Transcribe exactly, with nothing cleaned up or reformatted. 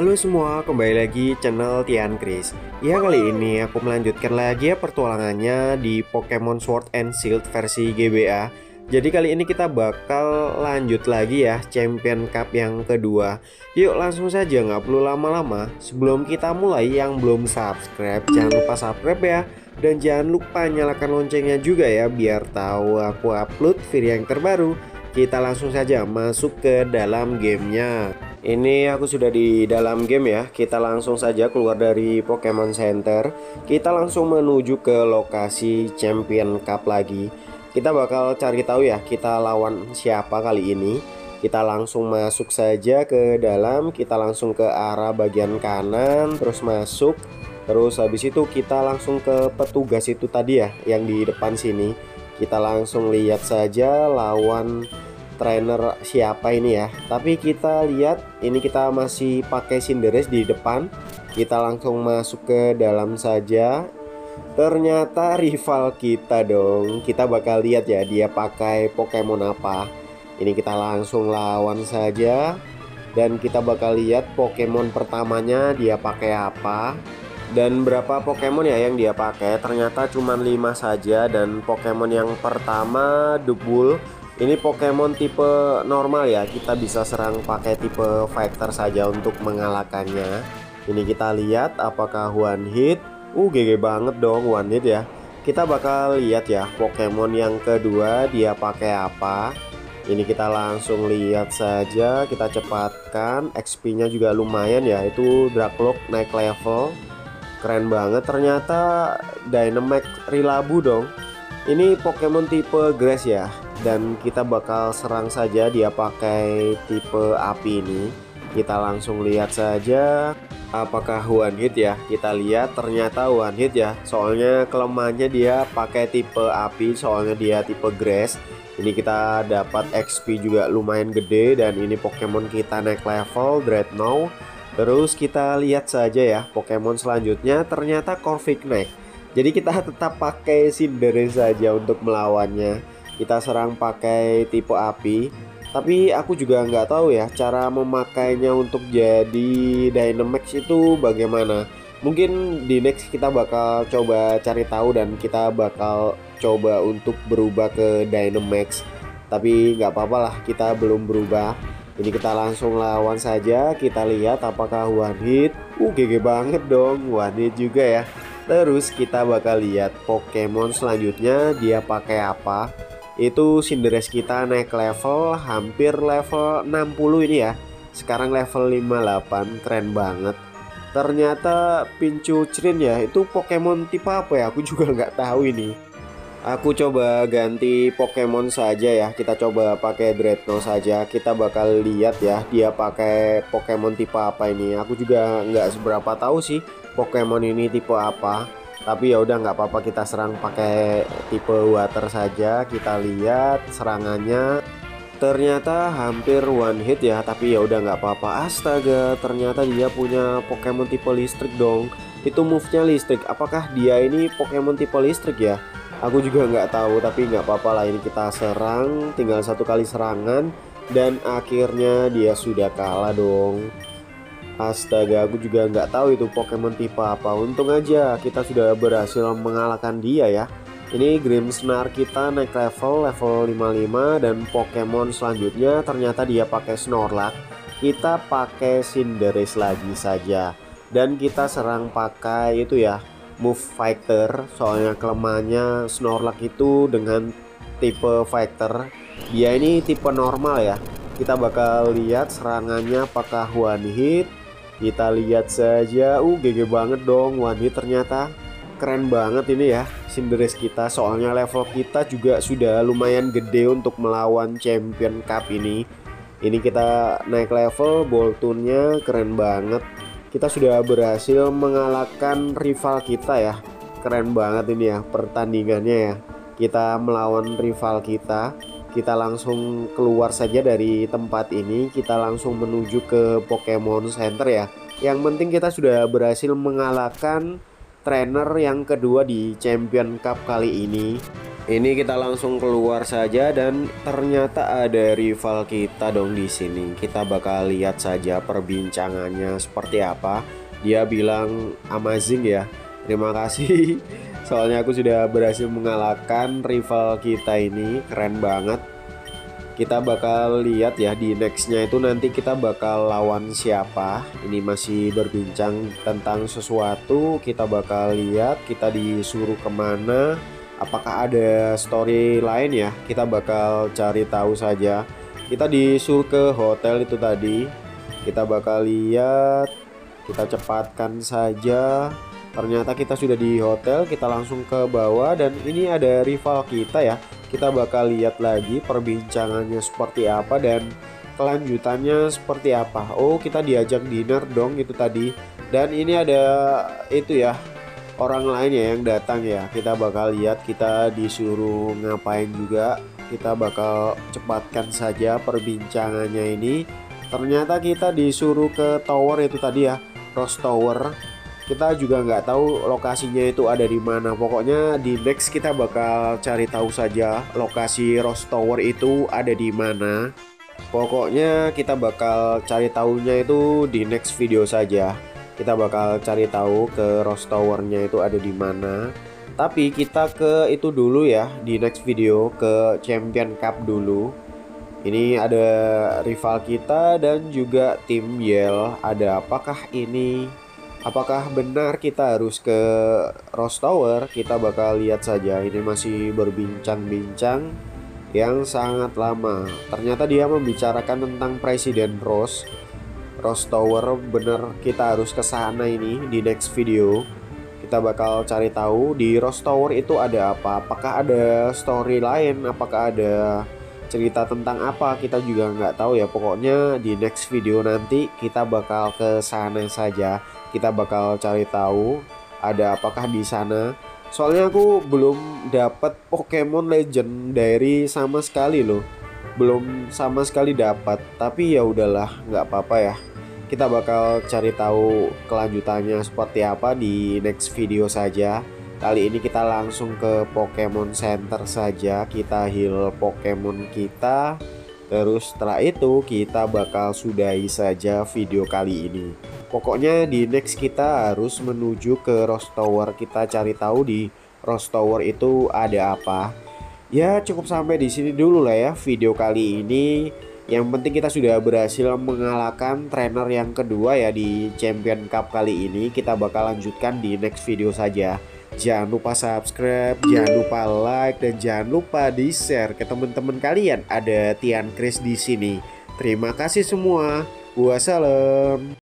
Halo semua, kembali lagi channel Tian Chris. Ya, kali ini aku melanjutkan lagi ya pertualangannya di Pokemon Sword and Shield versi G B A. Jadi kali ini kita bakal lanjut lagi ya Champion Cup yang kedua. Yuk langsung saja, nggak perlu lama-lama. Sebelum kita mulai, yang belum subscribe jangan lupa subscribe ya. Dan jangan lupa nyalakan loncengnya juga ya, biar tahu aku upload video yang terbaru. Kita langsung saja masuk ke dalam gamenya. Ini aku sudah di dalam game ya. Kita langsung saja keluar dari Pokemon Center. Kita langsung menuju ke lokasi Champion Cup lagi. Kita bakal cari tahu ya kita lawan siapa kali ini. Kita langsung masuk saja ke dalam. Kita langsung ke arah bagian kanan, terus masuk. Terus habis itu kita langsung ke petugas itu tadi ya, yang di depan sini. Kita langsung lihat saja lawan trainer siapa ini ya. Tapi kita lihat ini kita masih pakai Cinderace di depan. Kita langsung masuk ke dalam saja. Ternyata rival kita dong. Kita bakal lihat ya dia pakai Pokemon apa. Ini kita langsung lawan saja. Dan kita bakal lihat Pokemon pertamanya dia pakai apa. Dan berapa Pokemon ya yang dia pakai. Ternyata cuma lima saja. Dan Pokemon yang pertama Dubul. Ini Pokemon tipe normal ya. Kita bisa serang pakai tipe fighter saja untuk mengalahkannya. Ini kita lihat apakah one hit. Uh G G banget dong one hit ya. Kita bakal lihat ya Pokemon yang kedua dia pakai apa. Ini kita langsung lihat saja. Kita cepatkan. X P nya juga lumayan ya. Itu Dracloak naik level. Keren banget. Ternyata Dynamax Rillaboom dong. Ini Pokemon tipe grass ya. Dan kita bakal serang saja dia pakai tipe api ini. Kita langsung lihat saja apakah one hit ya. Kita lihat ternyata one hit ya. Soalnya kelemahannya dia pakai tipe api, soalnya dia tipe grass. Ini kita dapat X P juga lumayan gede. Dan ini Pokemon kita naik level Dreadnought. Terus kita lihat saja ya Pokemon selanjutnya ternyata Corviknight. Jadi kita tetap pakai Cinderace saja untuk melawannya. Kita serang pakai tipe api. Tapi aku juga nggak tahu ya cara memakainya untuk jadi Dynamax itu bagaimana. Mungkin di next kita bakal coba cari tahu dan kita bakal coba untuk berubah ke Dynamax. Tapi nggak apa-apa lah, kita belum berubah. Ini kita langsung lawan saja. Kita lihat apakah one hit. Uh G G banget dong, one hit juga ya. Terus kita bakal lihat Pokemon selanjutnya dia pakai apa. Itu Cinderace kita naik level hampir level enam puluh ini ya. Sekarang level lima puluh delapan, keren banget. Ternyata Pincurchin ya. Itu Pokemon tipe apa ya? Aku juga nggak tahu ini. Aku coba ganti Pokemon saja ya. Kita coba pakai Dreadnought saja. Kita bakal lihat ya dia pakai Pokemon tipe apa ini. Aku juga nggak seberapa tahu sih Pokemon ini tipe apa. Tapi ya udah nggak apa-apa, kita serang pakai tipe water saja. Kita lihat serangannya ternyata hampir one hit ya. Tapi ya udah nggak apa-apa. Astaga, ternyata dia punya Pokemon tipe listrik dong. Itu move-nya listrik. Apakah dia ini Pokemon tipe listrik ya? Aku juga nggak tahu, tapi nggak apa-apa lah. Ini kita serang, tinggal satu kali serangan dan akhirnya dia sudah kalah dong. Astaga, aku juga nggak tahu itu Pokemon tipe apa. Untung aja kita sudah berhasil mengalahkan dia ya. Ini Grimmsnarl kita naik level level lima puluh lima. Dan Pokemon selanjutnya ternyata dia pakai Snorlax. Kita pakai Cinderace lagi saja. Dan kita serang pakai itu ya, move fighter. Soalnya kelemahannya Snorlax itu dengan tipe fighter. Dia ini tipe normal ya. Kita bakal lihat serangannya apakah one hit. Kita lihat saja. Uh G G banget dong one hit ternyata. Keren banget ini ya Cinderace kita. Soalnya level kita juga sudah lumayan gede untuk melawan Champion Cup ini. Ini kita naik level, Boltunnya keren banget. Kita sudah berhasil mengalahkan rival kita ya. Keren banget ini ya pertandingannya ya. Kita melawan rival kita. Kita langsung keluar saja dari tempat ini. Kita langsung menuju ke Pokemon Center ya. Yang penting kita sudah berhasil mengalahkan trainer yang kedua di Champion Cup kali ini. Ini kita langsung keluar saja dan ternyata ada rival kita dong di sini. Kita bakal lihat saja perbincangannya seperti apa. Dia bilang amazing ya. Terima kasih. Soalnya aku sudah berhasil mengalahkan rival kita ini. Keren banget. Kita bakal lihat ya di nextnya itu nanti kita bakal lawan siapa. Ini masih berbincang tentang sesuatu. Kita bakal lihat kita disuruh kemana. Apakah ada story lain ya? Kita bakal cari tahu saja. Kita disuruh ke hotel itu tadi. Kita bakal lihat. Kita cepatkan saja. Ternyata kita sudah di hotel. Kita langsung ke bawah dan ini ada rival kita ya. Kita bakal lihat lagi perbincangannya seperti apa dan kelanjutannya seperti apa. Oh, kita diajak dinner dong itu tadi. Dan ini ada itu ya, orang lain ya yang datang ya. Kita bakal lihat kita disuruh ngapain juga. Kita bakal cepatkan saja perbincangannya ini. Ternyata kita disuruh ke tower itu tadi ya, Rose Tower. Kita juga nggak tahu lokasinya itu ada di mana. Pokoknya di next kita bakal cari tahu saja lokasi Rose Tower itu ada di mana. Pokoknya kita bakal cari tahunya itu di next video saja. Kita bakal cari tahu ke Rose Tower-nya itu ada di mana. Tapi kita ke itu dulu ya di next video, ke Champion Cup dulu. Ini ada rival kita dan juga tim Yell. Ada apakah ini? Apakah benar kita harus ke Rose Tower? Kita bakal lihat saja. Ini masih berbincang-bincang yang sangat lama. Ternyata dia membicarakan tentang Presiden Rose. Rose Tower, bener kita harus ke sana ini di next video. Kita bakal cari tahu di Rose Tower itu ada apa. Apakah ada story lain? Apakah ada cerita tentang apa? Kita juga nggak tahu ya. Pokoknya di next video nanti kita bakal ke sana saja. Kita bakal cari tahu ada apakah di sana. Soalnya aku belum dapat Pokemon Legendary sama sekali loh. Belum sama sekali dapat. Tapi ya udahlah, nggak apa-apa ya. Kita bakal cari tahu kelanjutannya seperti apa di next video saja. Kali ini kita langsung ke Pokemon Center saja. Kita heal Pokemon kita. Terus setelah itu kita bakal sudahi saja video kali ini. Pokoknya di next kita harus menuju ke Rose Tower. Kita cari tahu di Rose Tower itu ada apa. Ya cukup sampai di sini dulu lah ya video kali ini. Yang penting kita sudah berhasil mengalahkan trainer yang kedua ya di Champion Cup kali ini. Kita bakal lanjutkan di next video saja. Jangan lupa subscribe, jangan lupa like, dan jangan lupa di share ke teman-teman kalian. Ada Tian Chris di sini. Terima kasih semua. Wassalam.